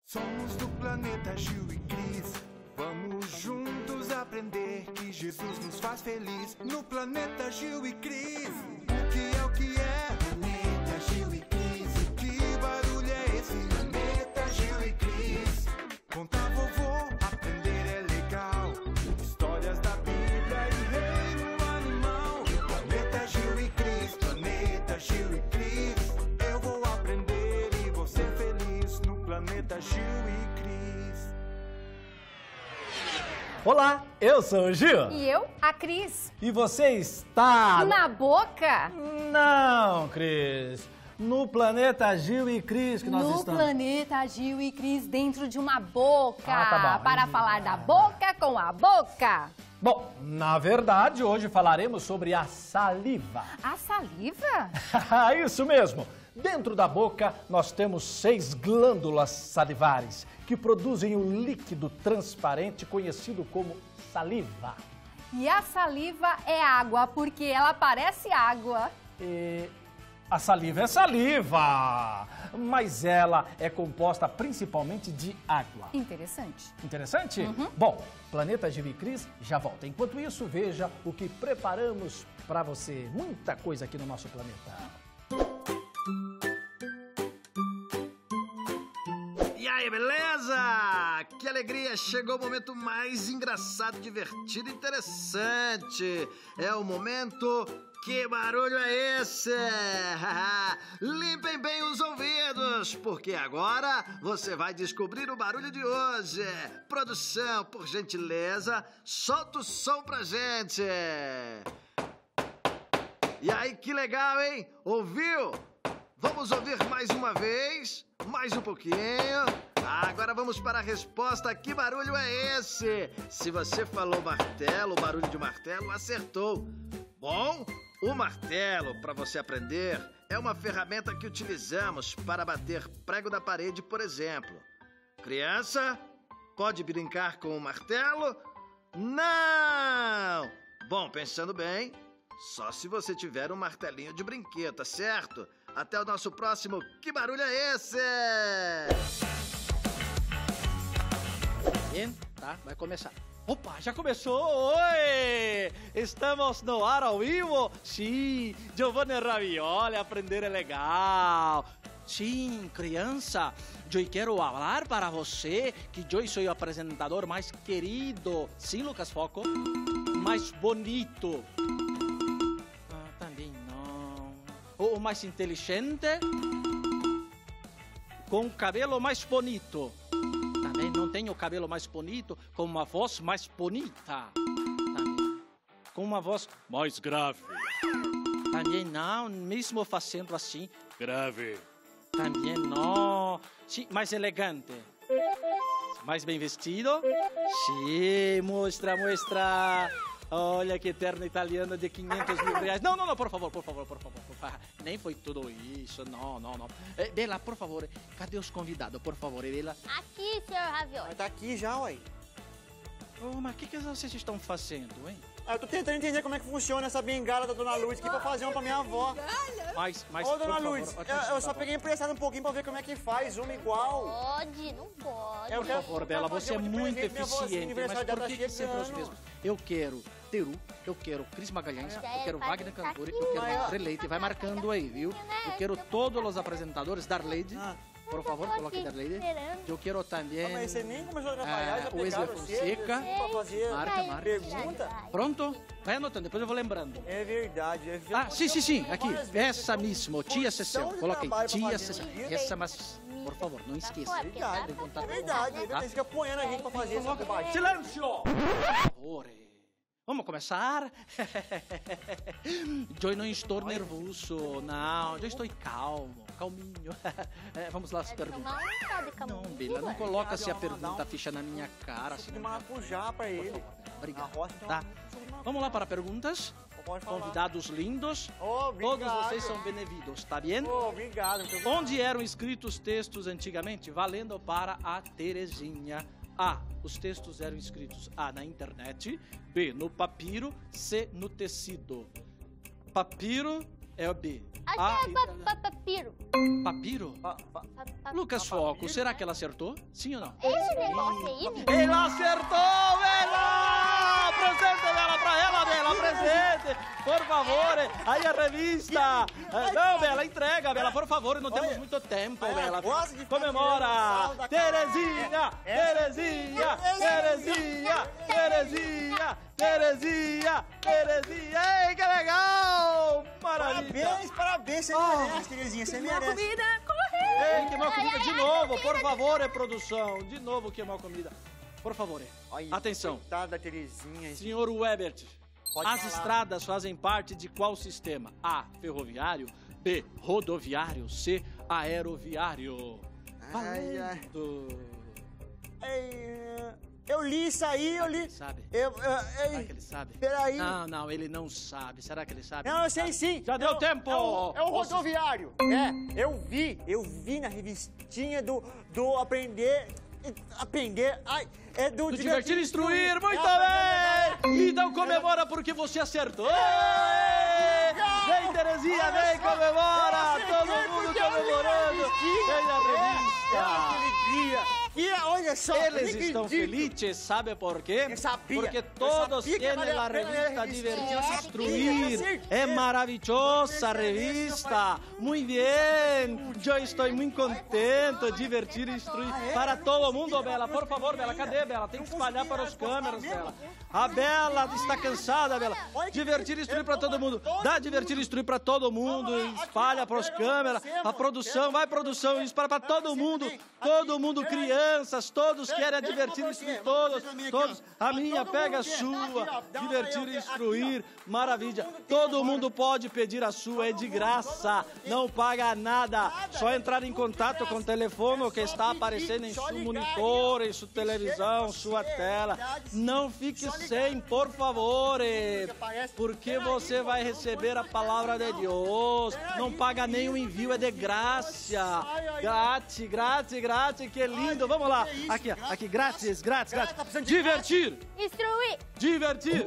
Somos do planeta Gil e Cris. Vamos juntos aprender que Jesus nos faz feliz. No planeta Gil e Cris. O que é? Planeta Gil e Cris. Que barulho é esse? Planeta Gil e Cris. Contar vovô, aprender é legal. Histórias da Bíblia e reino animal. No planeta Gil e Cris. Planeta Gil e Cris. Eu vou aprender e vou ser feliz. No planeta Gil e Cris. Olá, eu sou o Gil. E eu, a Cris. E você está... Na boca? Não, Cris. No planeta Gil e Cris que nós estamos. No planeta Gil e Cris, dentro de uma boca. Tá bom. Para falar da boca com a boca. Bom, na verdade, hoje falaremos sobre a saliva. A saliva? Isso mesmo. Dentro da boca, nós temos 6 glândulas salivares que produzem o líquido transparente conhecido como saliva. E a saliva é água, porque ela parece água. A saliva é saliva, mas ela é composta principalmente de água. Interessante. Interessante? Bom, Planeta Gil e Cris já volta. Enquanto isso, veja o que preparamos para você. Muita coisa aqui no nosso planeta. E aí, beleza? Que alegria! Chegou o momento mais engraçado, divertido e interessante. É o momento... Que barulho é esse? Limpem bem os ouvidos, porque agora você vai descobrir o barulho de hoje. Produção, por gentileza, solta o som pra gente. E aí, que legal, hein? Ouviu? Vamos ouvir mais uma vez, mais um pouquinho. Agora vamos para a resposta. Que barulho é esse? Se você falou martelo, barulho de martelo, acertou. Bom, o martelo, para você aprender, é uma ferramenta que utilizamos para bater prego na parede, por exemplo. Criança, pode brincar com o martelo? Não! Bom, pensando bem, só se você tiver um martelinho de brinquedo, tá certo? Até o nosso próximo Que Barulho é Esse? Bem, tá? Vai começar. Opa, já começou! Oi! Estamos no ar ao vivo? Sim, Giovanni Ravioli, aprender é legal. Sim, criança, eu quero falar para você que eu sou o apresentador mais querido. Sim, Lucas Foco? Mais bonito. Também não. O mais inteligente? Com o cabelo mais bonito. Também não tenho o cabelo mais bonito, com uma voz mais bonita. Também. Com uma voz mais grave. Também não, mesmo fazendo assim, grave. Também não. Sim, mais elegante. Mais bem vestido. Sim, mostra. Olha que terno italiano de 500 mil reais. Não, por favor. Nem foi tudo isso, não. Bela, por favor, cadê os convidados, por favor, Bela? Aqui, senhor Ravioli. Mas tá aqui já, ué. Mas o que vocês estão fazendo, hein? Eu tô tentando entender como é que funciona essa bengala da Dona Luz aqui pra fazer uma pra minha avó. Mas Ô, Dona Luz, eu só peguei emprestado um pouquinho pra ver como é que faz uma igual. Não pode. Por favor, Bela, você é muito eficiente, mas por que sempre os mesmos? Eu quero Teru, eu quero Cris Magalhães, eu quero Wagner Cantori, eu quero André Leite, vai marcando aí, viu? Eu quero todos os apresentadores, Darleide, por favor, coloque Darleide. Eu quero também Mas você nem começou a trabalhar, já o Wesley Fonseca. pra fazer Marca. pergunta. Pronto? Vai anotando, depois eu vou lembrando. É verdade. Sim, aqui, essa mesmo, tia Cecil, coloquei, tia Cecil, essa, mas, por favor, não esqueça. É verdade, ele fica apoiando a gente pra fazer essa bobagem. Silêncio! Por favor. Vamos começar? Eu não estou nervoso, não. Eu estou calminho. Vamos lá, as perguntas. Não, Bela, não coloca a pergunta ficha na minha cara. Assim, de maracujá pra ele. Obrigado. Tá. Vamos lá para perguntas. Convidados lindos. Obrigado. Todos vocês são bem-vindos, tá bem? Obrigado. Onde eram escritos textos antigamente? Valendo para a Terezinha. A. Os textos eram escritos A. Na internet. B. No papiro. C. No tecido. Papiro É o B. Acho que é papiro. Papiro? Lucas Foco, será que ela acertou? Sim ou não? Esse negócio aí, Ela acertou, Bela! Presente, Bela, pra ela, Bela, presente! Por favor, aí a revista! Não, Bela, entrega, Bela, por favor, não temos muito tempo, Bela. Comemora! Terezinha, Terezinha, Terezinha, Terezinha, Terezinha, Terezinha! Ei, que legal! Maravilha! Parabéns, você merece, Terezinha, você merece. Comida, corre! Ei, queimou comida de novo, por favor, produção. De novo queimou comida. Por favor, atenção. Coitada da Terezinha. Senhor Webert, as falar. estradas fazem parte de qual sistema? A, ferroviário, B, rodoviário, C, aeroviário. Ai, ai. Valendo. Eu li isso aí, eu li. Ele sabe? Será que ele sabe? Peraí. Não, ele não sabe. Será que ele sabe? Não, eu sei sim. Já deu tempo. É o rodoviário. Eu vi na revistinha do aprender, ai, é do Divertir e Instruir, muito bem! Então comemora porque você acertou! Vem, Terezinha, vem, comemora! Todo mundo comemorando! Vem a revista! Que alegria! E olha só, Eles estão felizes, sabe por quê? Eu sabia. Porque Eu todos sabia que têm valia a a pena revista ler a revista. Divertir Eu e sabia, Instruir. eu É sabia. maravilhosa a revista. Muito bem. Eu estou muito contente. Divertir e Instruir. Para todo mundo, Bela. Por favor, Bela. Cadê, Bela? Tem que espalhar para os câmeras, Bela. A Bela está cansada, Bela. Divertir e Instruir para todo mundo. Dá Divertir e Instruir para todo mundo. Espalha para os câmeras. A produção, vai produção. Espalha para todo mundo. Todo mundo, crianças, todos querem divertir e instruir, todos. A minha pega a sua, divertir e instruir, maravilha. Todo mundo pode pedir a sua, é de graça, não paga nada. Só entrar em contato com o telefone que está aparecendo em seu monitor, em sua televisão, sua tela. Não fique sem, por favor, porque você vai receber a palavra de Deus. Não paga nem o envio, é de graça. Grátis, grátis, grátis, que lindo. Vamos lá. Aqui, grátis, grátis, grátis. Divertir. Instruir. Divertir.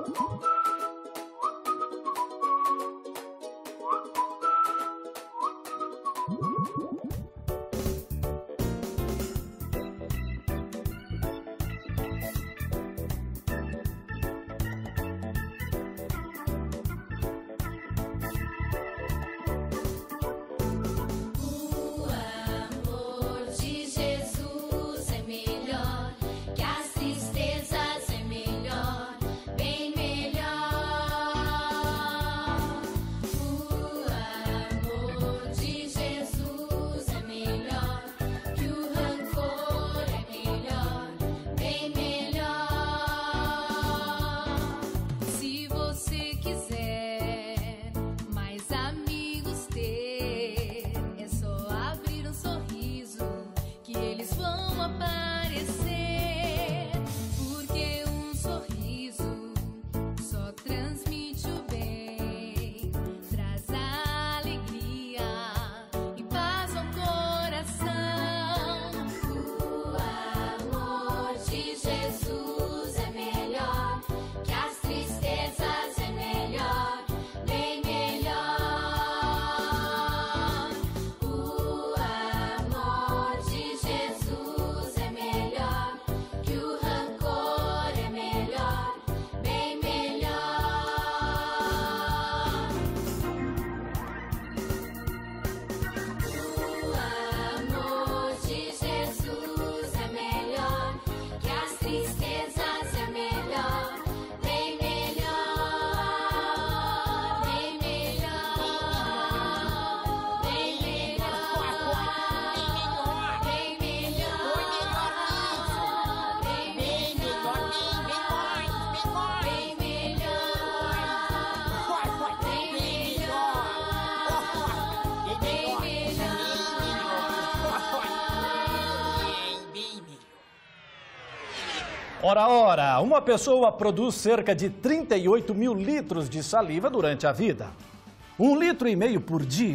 Ora, uma pessoa produz cerca de 38 mil litros de saliva durante a vida. 1,5 litro por dia.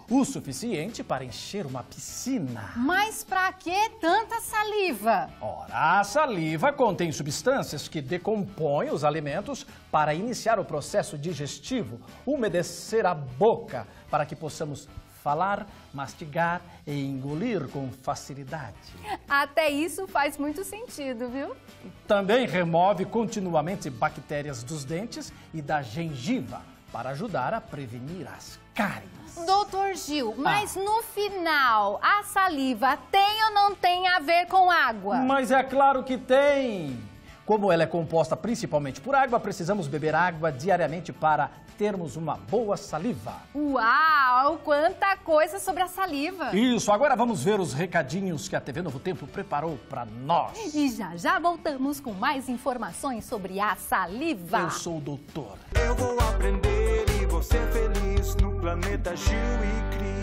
o suficiente para encher uma piscina. Mas pra que tanta saliva? Ora, a saliva contém substâncias que decompõem os alimentos para iniciar o processo digestivo, umedecer a boca para que possamos falar, mastigar e engolir com facilidade. Até isso faz muito sentido, viu? Também remove continuamente bactérias dos dentes e da gengiva para ajudar a prevenir as cáries. Doutor Gil, mas no final, a saliva tem ou não tem a ver com água? Mas é claro que tem! Como ela é composta principalmente por água, precisamos beber água diariamente para termos uma boa saliva. Uau, quanta coisa sobre a saliva! Isso, agora vamos ver os recadinhos que a TV Novo Tempo preparou para nós. E já voltamos com mais informações sobre a saliva. Eu sou o doutor. Eu vou aprender e vou ser feliz no planeta Gil e Cris.